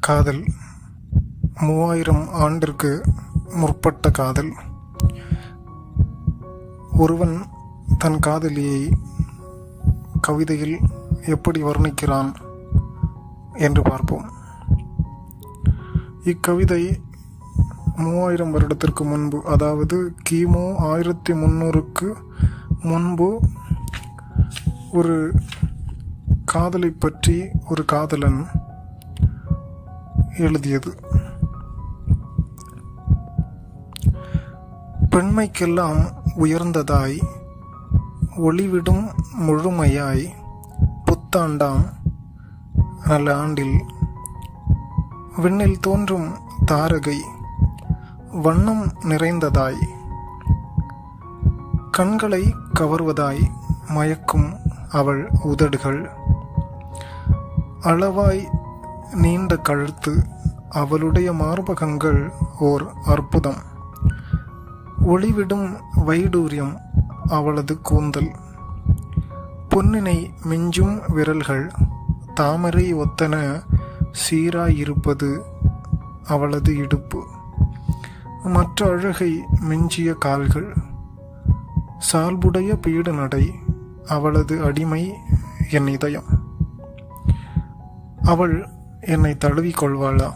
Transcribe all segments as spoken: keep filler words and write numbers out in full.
காதல் மூவாயிரம் ஆண்டிற்கு முற்பட்ட காதல். ஒருவன் தன் காதலியை கவிதையில் எப்படி வர்ணிக்கிறான் என்று பார்ப்போம். இக்கவிதை மூவாயிரம் வருடத்திற்கு முன்பு, அதாவது கிமு ஆயிரத்தி முன்னூறுக்கு முன்பு ஒரு காதலை பற்றி ஒரு காதலன் எழுதியது. பெண்மைக்கெல்லாம் உயர்ந்ததாய் ஒளிவிடும் முழுமையாய் புத்தாண்டாம் நல்ல ஆண்டில் விண்ணில் தோன்றும் தாரகை வண்ணம் நிறைந்ததாய் கண்களை கவர்வதாய் மயக்கும் அவள் உதடுகள், அளவாய் நீண்ட கழுத்து, அவளுடைய மார்பகங்கள் ஓர் அற்புதம், ஒளிவிடும் வைடூரியம் அவளது கூந்தல், பொன்னினை மிஞ்சும் விரல்கள், தாமரை ஒத்தன சீராயிருப்பது அவளது இடுப்பு, மற்ற அழகை மிஞ்சிய கால்கள், சால்புடைய பீடு நடை அவளது அடிமை என் இதயம். அவள் என்னை தழுவிக் கொள்வாளா?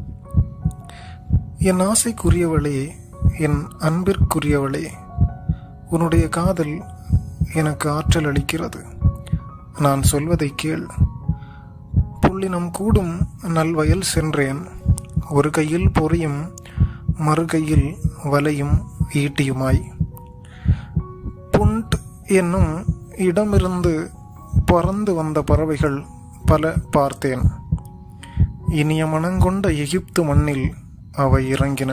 என் ஆசைக்குரியவளே, என் அன்பிற்குரியவளே, உன்னுடைய காதல் எனக்கு ஆற்றல் அளிக்கிறது. நான் சொல்வதை கேள். புள்ளினம் கூடும் நல்வயல் சென்றேன், ஒரு கையில் பொறியும் மறு கையில் வலையும் ஈட்டியுமாய். புண்ட் என்னும் இடமிருந்து பறந்து வந்த பறவைகள் பல பார்த்தேன். இனிய மனங்கொண்ட எகிப்து மண்ணில் அவை இறங்கின.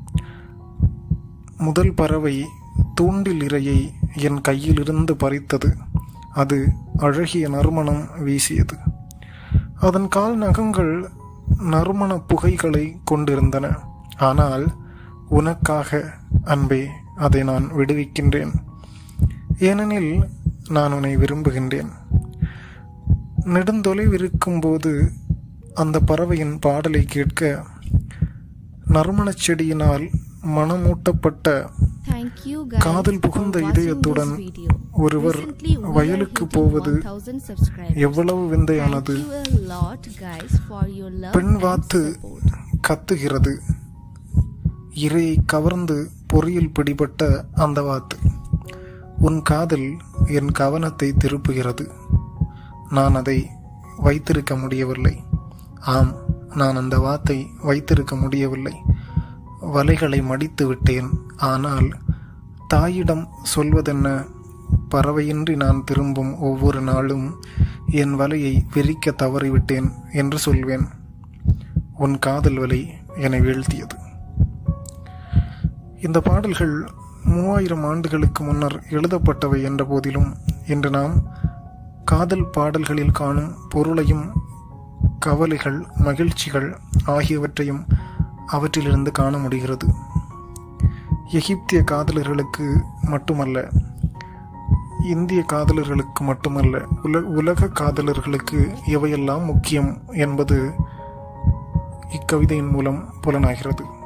முதல் பறவை தூண்டில் இரையை என் கையிலிருந்து பறித்தது. அது அழகிய நறுமணம் வீசியது. அதன் கால் நகங்கள் நறுமண புகைகளை கொண்டிருந்தன. ஆனால் உனக்காக அன்பே அதை நான் விடுவிக்கின்றேன், ஏனெனில் நான் உன்னை விரும்புகின்றேன். நெடுந்தொலைவிருக்கும் போது அந்த பறவையின் பாடலை கேட்க நறுமணச் செடியினால் மனமூட்டப்பட்ட காதல் புகுந்த இதயத்துடன் ஒருவர் வயலுக்கு போவது எவ்வளவு விந்தையானது. பெண் வாத்து கத்துகிறது. இரையை கவர்ந்து பொறியில் பிடிபட்ட அந்த வாத்து. உன் காதல் என் கவனத்தை திருப்புகிறது. நான் அதை வைத்திருக்க முடியவில்லை. ஆம், நான் அந்த வாத்தை வைத்திருக்க முடியவில்லை. வலைகளை மடித்து விட்டேன். ஆனால் தாயிடம் சொல்வதென்ன? பறவையின்றி நான் திரும்பும் ஒவ்வொரு நாளும் என் வலையை விரிக்க தவறிவிட்டேன் என்று சொல்வேன். உன் காதல் வலை என்னை வீழ்த்தியது. இந்த பாடல்கள் மூவாயிரம் ஆண்டுகளுக்கு முன்னர் எழுதப்பட்டவை என்ற போதிலும் இன்று நாம் காதல் பாடல்களில் காணும் பொருளையும் கவலைகள், மகிழ்ச்சிகள் ஆகியவற்றையும் அவற்றிலிருந்து காண முடிகிறது. எகிப்திய காதலர்களுக்கு மட்டுமல்ல, இந்திய காதலர்களுக்கு மட்டுமல்ல, உல உலக காதலர்களுக்கு இவையெல்லாம் முக்கியம் என்பது இக்கவிதையின் மூலம் புலனாகிறது.